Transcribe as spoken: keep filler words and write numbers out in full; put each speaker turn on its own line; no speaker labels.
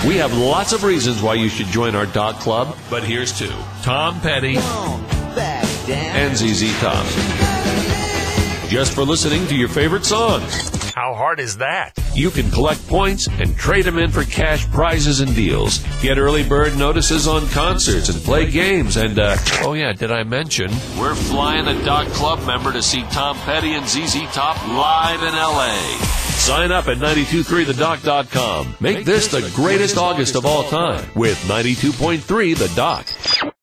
We have lots of reasons why you should join our Doc Club, but here's two. Tom Petty and Z Z Top. Just for listening to your favorite songs. How hard is that? You can collect points and trade them in for cash prizes and deals. Get early bird notices on concerts and play games. And, uh, oh yeah, did I mention, we're flying a Doc Club member to see Tom Petty and Z Z Top live in L A. Sign up at nine two three the doc dot com. Make this the greatest August of all time with ninety-two point three The Doc.